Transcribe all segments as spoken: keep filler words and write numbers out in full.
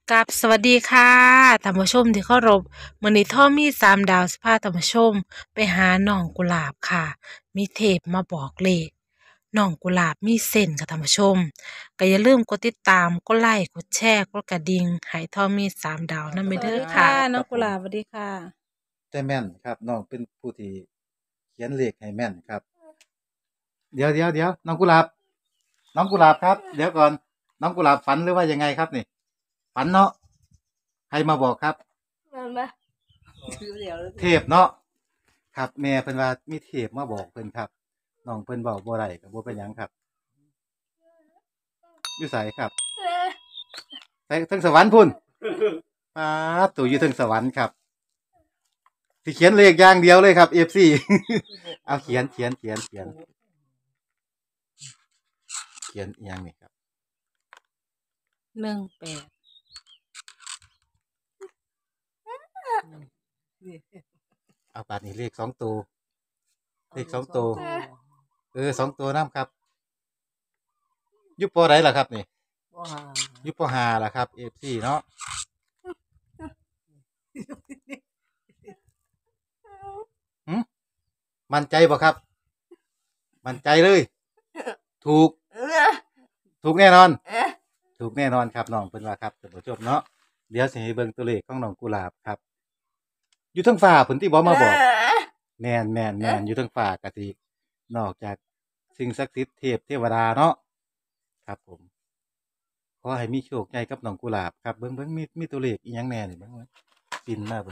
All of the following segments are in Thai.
กับสวัสดีค่ะท่านผู้ชมที่เคารพมื้อนี้ท่อมีสามดาวสิพาท่านผู้ชมไปหาน้องกุหลาบค่ะมีเทพมาบอกเลขน้องกุหลาบมีเส้นค่ะท่านผู้ชมก็อย่าลืมกดติดตามกดไลค์กดแชร์กดกระดิ่งให้ท่อมีสามดาวนำไปเด้อค่ะน้องกุหลาบสวัสดีค่ะแต่แม่นครับน้องเป็นผู้ที่เขียนเลขให้แม่นครับ เดี๋ยวเดี๋ยวเดี๋ยวน้องกุหลาบน้องกุหลาบครับเดี๋ยวก่อนน้องกุหลาบฝันหรือว่ายังไงครับนี่ฝันเนาะใครมาบอกครับเทพเนาะครับแม่เพิ่นว่ามีเทพมาบอกเพิ่นครับน้องเพิ่นเว้าบ่ได้ก็บ่เป็นหยังครับอยู่ไสครับไปถึงสวรรค์พุ่นป๊าดตู่อยู่ถึงสวรรค์ครับสิเขียนเลขอย่างเดียวเลยครับ เอฟ ซี เอาเขียนเขียนเขียนเขียนเขียนอีหยังนี่ครับหนึ่งแปดเอาบาดนี้เลขสองตัวเลขสองตัวเออสองตัวนำครับอยู่ปอใดล่ะครับนี่อยู่ปอห้าล่ะครับ เอฟ ซี เนาะหึมั่นใจบ่ครับมั่นใจเลยถูกถูกแน่นอนถูกแน่นอนครับน้องเพิ่นว่าครับท่านผู้ชมเนาะเดี๋ยวสิให้เบิ่งตัวเลขของน้องกุหลาบครับอยู่เทิงฟ้าเพิ่นที่บ่มาบอกแม่นแม่นแม่นอยู่เทิงฟ้ากะสินอกจากสิ่งศักดิ์สิทธิ์เทพเทวดาเนาะครับผมขอให้มีโชคใหญ่กับน้องกุหลาบครับเบิ่งเบิ่งมีมีตัวเลขอีหยังแหน่นี่เบิ่งปิ่นมาเบิ่ง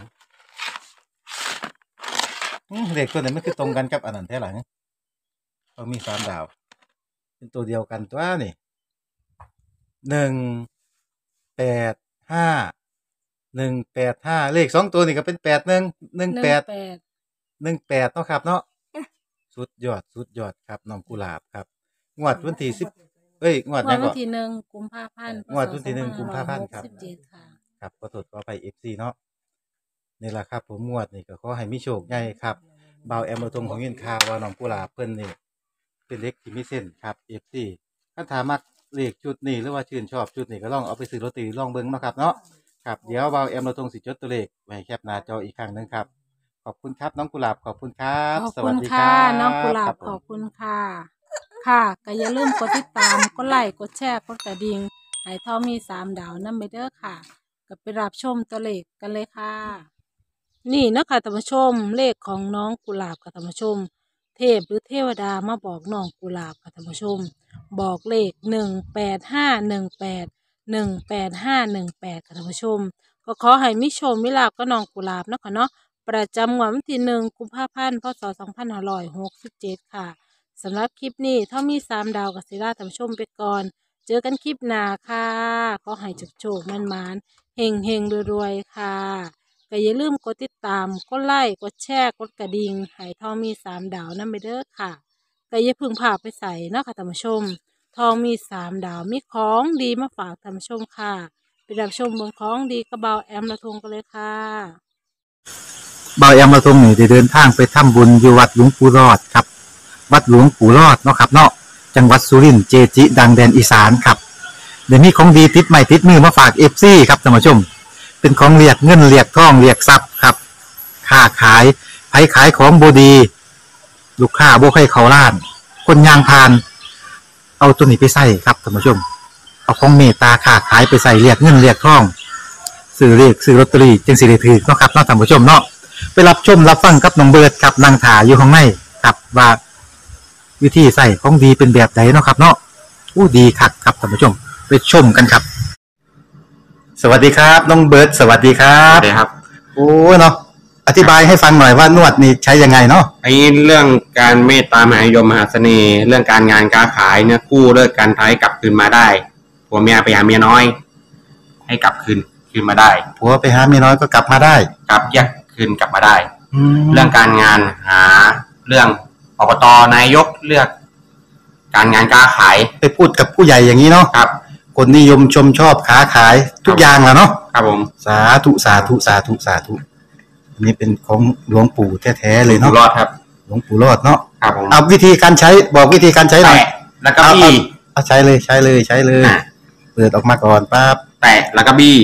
อือเลขตัวนั้นมันคือตรงกันกับอันนั้นแท้ล่ะต้องมีสามดาวเป็นตัวเดียวกันตัวนี่หนึ่งแปดห้าหนึ่งแปดห้าเลขสองตัวนี่ก็เป็นแปดหนึ่งหนึ่งแปดหนึ่งแปดเนาะครับเนาะสุดยอดสุดยอดครับน้องกุหลาบครับงวดวันที่สิบเอ้ยงวดไหนก่อนวันที่หนึ่งกุมภาพันธ์งวดวันที่หนึ่งกุมภาพันธ์ครับสิบเจ็ดค่ะครับขอโทษขอไป เอฟ ซี เนาะนี่แหละครับผมงวดนี่ก็ขอให้มีโชคใหญ่ครับเบาแอมโรตรงของยินข่าวว่าน้องกุหลาบเพิ่นนี่เป็นเล็กที่มีเส้นครับ เอฟ ซี ถ้าถามมักเลขชุดนี้หรือว่าชื่นชอบชุดนี้ก็ลองเอาไปซื้อลอตเตอรี่ลองเบิ่งเนาะครับเนาะครับเดี๋ยวเบาแอมโรตรงสิจดตัวเลขไว้ให้แคปหน้าจออีกครั้งนึงครับขอบคุณครับน้องกุหลาบขอบคุณครับขอบคุณค่ะน้องกุหลาบขอบคุณค่ะค่ะก็อย่าลืมกดติดตามกดไลค์กดแชร์กดกระดิ่งให้ท่อมีสามดาวนำไปเด้อค่ะก็ไปรับชมตัวเลขกันเลยค่ะนี่นะคะท่านผู้ชมเลขของน้องกุหลาบค่ะท่านผู้ชมเทพหรือเทวดามาบอกน้องกุหลาบค่ะท่านผู้ชมบอกเลขหนึ่งแปดห้าหนึ่งแปดหนึ่งแปดห้าหนึ่งแปดค่ะท่านผู้ชมก็ขอให้มิโชคมิลาภก็น้องกุหลาบเนาะค่ะเนาะประจำวันที่หนึ่งกุมภาพันธ์พศสองพันห้าร้อยหกสิบเจ็ดค่ะสำหรับคลิปนี้ถ้ามีสามดาวกับศิลาท่านผู้ชมไปก่อนเจอกันคลิปหน้าค่ะขอให้โชคๆมันๆเฮงเฮงรวยๆค่ะก็อย่าลืมกดติดตามกดไลค์กดแชร์กดกระดิ่งให้ทองมีสามดาวนั่นไปเด้อค่ะก็อย่าพึ่งพาไปใส่เนาะค่ะท่านผู้ชมทองมีสามดาวมีของดีมาฝากท่านผู้ชมค่ะไปรับชมเมืองของดีกระเบาแอมละทงกันเลยค่ะเบาแอมมาทรงนี่ได้เดินทางไปทำบุญอยู่วัดหลวงปู่รอดครับวัดหลวงปู่รอดเนาะครับเนาะจังหวัดสุรินทร์เจจิดังแดนอีสานครับเดี๋ยวนี้ของดีติดใหม่ติดมือมาฝากเอฟซีครับท่านผู้ชมเป็นของเรียกเงินเรียกทองเรียกทรัพย์ครับค้าขายไผขายของบดีลูกค้าบ่ใครเขาล้านคนยางพานเอาตัวนี้ไปใส่ครับท่านผู้ชมเอาของเมตตาค้าขายไปใส่เรียกเงินเรียกทองซื้อเลขซื้อลอตเตอรี่จึงสิได้ถือเนาะครับเนาะท่านผู้ชมเนาะไปรับชมรับฟังกับน้องเบิร์ดครับนางถาอยู่ข้างในครับว่าวิธีใส่ของดีเป็นแบบไหนเนาะครับเนาะอู้ดีคักครับท่านผู้ชมไปชมกันครับสวัสดีครับน้องเบิร์ดสวัสดีครับสวัสดีครับโอ้เนาะอธิบายให้ฟังหน่อยว่านวดนี่ใช้ยังไงเนาะไอ้เรื่องการเมตตามหานิยมมหาเสน่ห์เรื่องการงานการขายเนี่ยกู้เลิกการท้ายกลับคืนมาได้ผัวเมียไปหาเมียน้อยให้กลับคืนคืนมาได้ผัวไปหาเมียน้อยก็กลับมาได้กลับแยกคืนกลับมาได้เรื่องการงานหาเรื่องอบตนายกเลือก การงานการขายไปพูดกับผู้ใหญ่อย่างนี้เนาะครับคนนิยมชมชอบค้าขายทุกอย่างแล้วเนาะครับผมสาธุสาธุสาธุสาธุอันนี้เป็นของหลวงปู่แท้ๆเลยเนาะรอดครับหลวงปู่รอดเนาะครับผมเอาวิธีการใช้บอกวิธีการใช้หน่อยแล้วก็บี้เอาใช้เลยใช้เลยใช้เลยเปิดออกมาก่อนปั๊บแตะแล้วก็บี้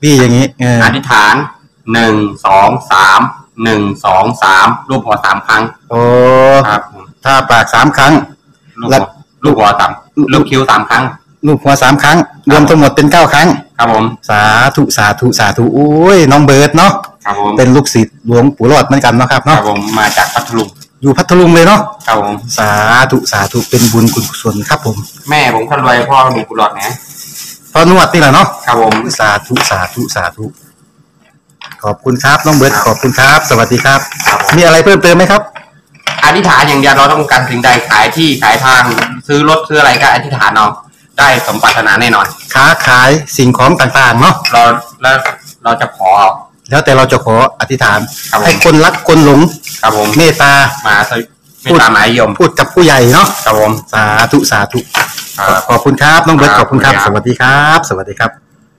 พี่อย่างนี้เอออธิษฐานหนึ่งสองสามหนึ่งสองสามรูปหัวสามครั้งโอ้ครับถ้าปากสามครั้งแล้วลูกหัวสามลูกคิ้วสามครั้งลูกหัวสามครั้งรวมทั้งหมดเป็นเก้าครั้งครับผมสาธุสาธุสาธุโอ้ยน้องเบิร์ดเนาะครับผมเป็นลูกศิษย์หลวงปู่รอดเหมือนกันเนาะครับครัเนาะบผมมาจากพัทลุงอยู่พัทลุงเลยเนาะครับผมสาธุสาธุเป็นบุญกุศลครับผมแม่ผมคนรวยพ่อหนุ่มกุหลาบนะพอนวดนี่แหละเนาะครับผมสาธุสาธุสาธุขอบคุณครับน้องเบิร์ดขอบคุณครับสวัสดีครับมีอะไรเพิ่มเติมไหมครับอธิษฐานอย่างเดียวเราต้องการสิ่งใดขายที่ขายทางซื้อรถซื้ออะไรก็อธิษฐานเอาได้สมปรารถนาแน่นอนค้าขายสิ่งของต่างๆเนาะเราแล้วเราจะขอแล้วแต่เราจะขออธิษฐานให้คนรักคนหลงครับผมเมตตามาเมตตามหานิยมพูดกับผู้ใหญ่เนาะครับผมสาธุสาธุขอบคุณครับน้องเบิร์ตขอบคุณครับสวัสดีครับสวัสดีครับ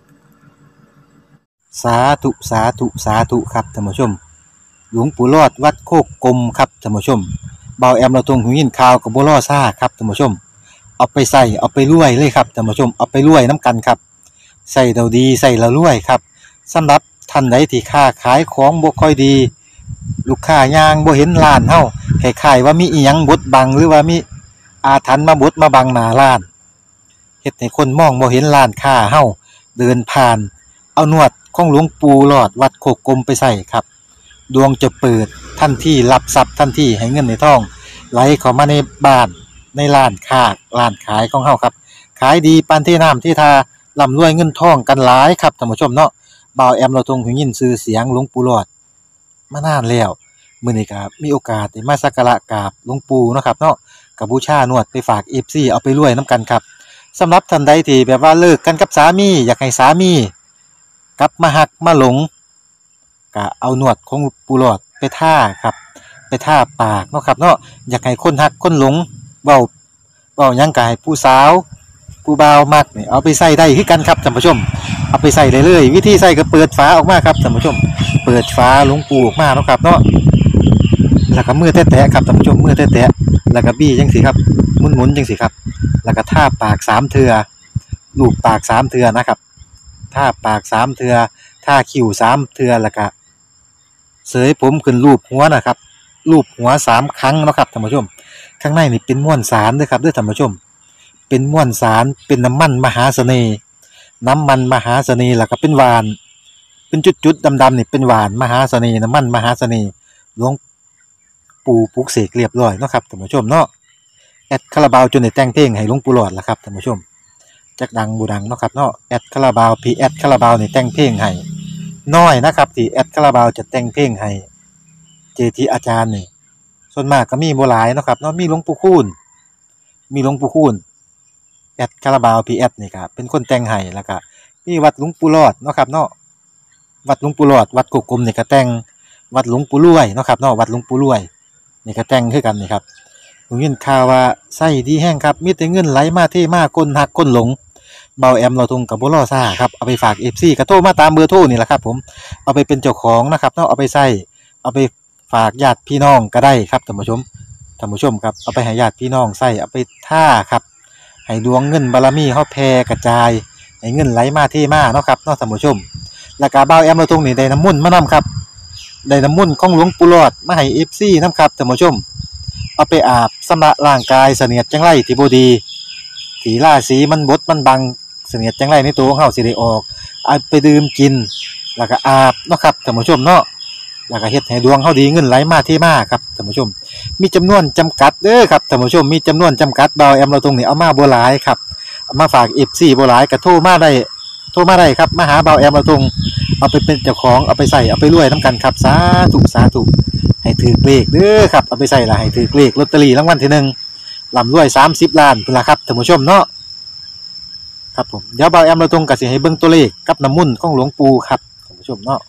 สาธุสาธุสาธุครับท่านผู้ชมหลวงปู่รอดวัดโคกกลมครับท่านผู้ชมเบาแอมเราตรงหูยินข่าวกับบัวล่อซ่าครับท่านผู้ชมเอาไปใส่เอาไปรวยเลยครับท่านผู้ชมเอาไปรวยน้ำกันครับใส่เราดีใส่เรารวยครับสำหรับท่านใดที่ค้าขายของบ่ค่อยดีลูกค้ายางบ่เห็นร้านเฮาคล้ายๆว่ามีอีหยังบดบังหรือว่ามีอาถรรพ์มาบดมาบังหน้าร้านเฮ็ดให้คนมองบ่เห็นร้านค้าเฮาเดินผ่านเอานวดของหลวงปู่หลอดวัดโคกกลมไปใส่ครับดวงจะเปิดทันทีรับทรัพย์ทันทีให้เงินในท้องไหลเข้ามาในบ้านในร้านค้าร้านขายของเฮาครับขายดีปานที่น้ำที่ทาร่ำรวยเงินทองกันหลายครับท่านผู้ชมเนาะบ่าวแอมเราทรงหูยินชื่อเสียงหลวงปู่หลอดมานานแล้วมื้อนี้ก็มีโอกาสได้มาสักการะกราบหลวงปู่เนาะครับเนาะก็บูชานวดไปฝาก เอฟ ซี เอาไปรวยนํกันครับสำหรับท่านใดที่แบบว่าเลิกกันกับสามีอยากให้สามีกลับมาหักมาหลงก็เอานวดของปู่หลอดไปท่าครับไปท่าปากเนาะครับเนาะอยากให้คนหักคนหลงเว้าเว้าหยังก็ให้ผู้สาวผู้บ่าวมักนี่เอาไปใส่ได้คือกันครับท่านผู้ชมเอาไปใส่ได้เลยวิธีใส่ก็เปิดฝาออกมาครับท่านผู้ชมเปิดฝาหลวงปู่ออกมาเนาะครับเนาะแล้วก็มือแตะๆครับท่านผู้ชมมือแตะๆแล้วก็บี้จังซี่ครับหมุนๆจังซี่ครับแล้วก็ท่าปากสามเทื่อลูบปากสามเทื่อนะครับท่าปากสามเทื่อท่าคิ้วสามเทื่อแล้วก็เสยผมขึ้นรูปหัวนะครับรูปหัวสามครั้งเนาะครับท่านผู้ชมข้างในนี่เป็นม้วนสารเด้อครับเด้อท่านผู้ชมเป็นม้วนสารเป็นน้ำมันมหาเสน่ห์น้ำมันมหาเสน่ห์แล้วก็เป็นหวานเป็นจุดๆดำๆนี่เป็นหวานมหาเสน่ห์น้ำมันมหาเสน่ห์หลวงปู่ปลุกเสกเรียบร้อยเนาะครับท่านผู้ชมเนาะแอดคาราบาวจนได้แต่งเพลงให้หลวงปู่หลอดล่ะครับท่านผู้ชมจักดังบูดังเนาะครับเนาะแอดคาราบาวพีแอดคาราบาวนี่แต่งเพลงให้น้อยนะครับที่แอดคาราบาวจะแต่งเพลงให้เจทีอาจารย์นี่ส่วนมากก็มีบ่หลายเนาะครับเนาะมีหลวงปู่คูณมีหลวงปู่คูณแอดคาราบาวพีแอดนี่ครับเป็นคนแต่งให้แล้วก็มีวัดหลวงปู่รอดเนาะครับเนาะวัดหลวงปู่รอดวัดกุกกลมนี่ก็แต่งวัดหลวงปู่รวยเนาะครับเนาะวัดหลวงปู่รวยนี่ก็แต่งคือกันนี่ครับผมยินข่าวว่าไส้ดีแห้งครับมีแต่เงินไหลมาเทมาคนหักคนหลงเบาแอมเราทุงกับบ่ล่อซ่าครับเอาไปฝาก เอฟ ซี ก็โทรมาตามเบอร์โทรนี่แหละครับผมเอาไปเป็นเจ้าของนะครับเนาะเอาไปใส่เอาไปฝากญาติพี่น้องก็ได้ครับท่านผู้ชมท่านผู้ชมครับเอาไปให้ญาติพี่น้องใส่เอาไปท่าครับให้ดวงเงินบารมีเฮาแผ่กระจายให้เงินไหลมาเทมาเนาะครับเนาะท่านผู้ชมแล้วก็เบาแอมเราทุงนี่ได้น้ำมนต์มานํครับได้น้ำมนต์ของหลวงปู่หลอดมาให้ เอฟ ซี นำครับท่านผู้ชมเอาไปอาบชำระร่างกายเสนียดจังไรที่บ่ดีที่ราศีมันบดมันบังเสนียดจังไรในตัวของเฮาสิได้ออกเอาไปดื่มกินแล้วก็อาบเนาะครับท่านผู้ชมเนาะแล้วก็เฮ็ดให้ดวงเฮาดีเงินไหลมาเทมาครับท่านผู้ชมมีจำนวนจำกัดเด้อครับท่านผู้ชมมีจำนวนจำกัดเบาแอมเราตรงนี้เอามาบ่หลายครับเอามาฝาก เอฟ ซี บ่หลายก็โทรมาได้โทรมาได้ครับมาหาเบาแอมเราตรงเอาไปเป็นเจ้าของเอาไปใส่เอาไปรวยนํกันครับสาธุสาธุให้ถือเลขเด้อครับเอาไปใส่ละให้ถือเลขลอตเตอรี่รางวัลที่หนึ่งร่ำรวยสามสิบล้านพุ่นล่ะครับท่านผู้ชมเนาะครับผมเดี๋ยวเบาแอมเราตรงก็สิให้เบิ่งตัวเลขกับน้ำมนต์ของหลวงปู่ครับท่านผู้ชมเนาะ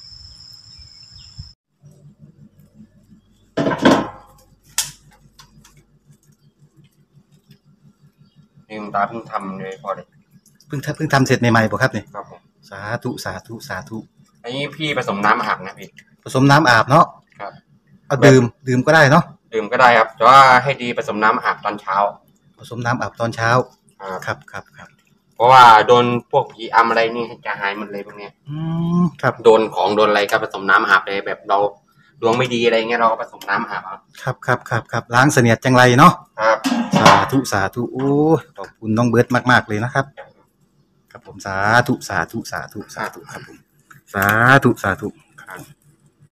นี่คุณตาเพิ่งทำเลยพอเลยเพิ่งเพิ่งทำเสร็จใหม่ๆบ่ครับนี่ครับผมสาธุสาธุสาธุอันนี้พี่ผสมน้ำอาบนะพี่ผสมน้ำอาบเนาะครับเอาดื่มดื่มก็ได้เนาะดื่มก็ได้ครับแต่ว่าให้ดีผสมน้ำอาบตอนเช้าผสมน้ำอาบตอนเช้าครับครับครับเพราะว่าโดนพวกผีอำอะไรนี่จะหายหมดเลยพวกเนี้ยอืมครับโดนของโดนอะไรก็ผสมน้ำอาบเลยแบบเราดวงไม่ดีอะไรเงี้ยเราก็ผสมน้ำอาบเอาครับครับครับครับล้างเสนียดจังไรเนาะครับสาธุสาธุโอ้ขอบคุณน้องเบิร์ตมากๆเลยนะครับครับผมสาธุสาธุสาธุสาธุครับผมสาธุสาธุครับ